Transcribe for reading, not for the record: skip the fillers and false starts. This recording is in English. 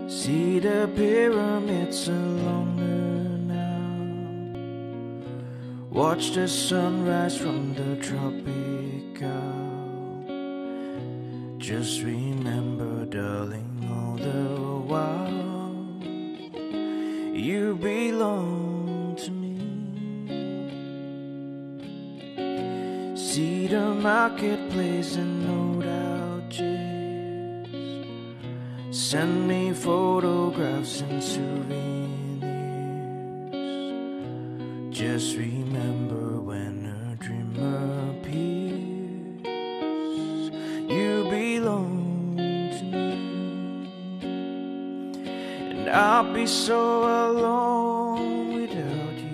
See the pyramids along the Nile. Watch the sunrise from the tropical. Just remember, darling, all the while you belong to me. See the marketplace and nostalgia. Send me photographs and souvenirs. Just remember, when a dream appears, you belong to me. And I'll be so alone without you.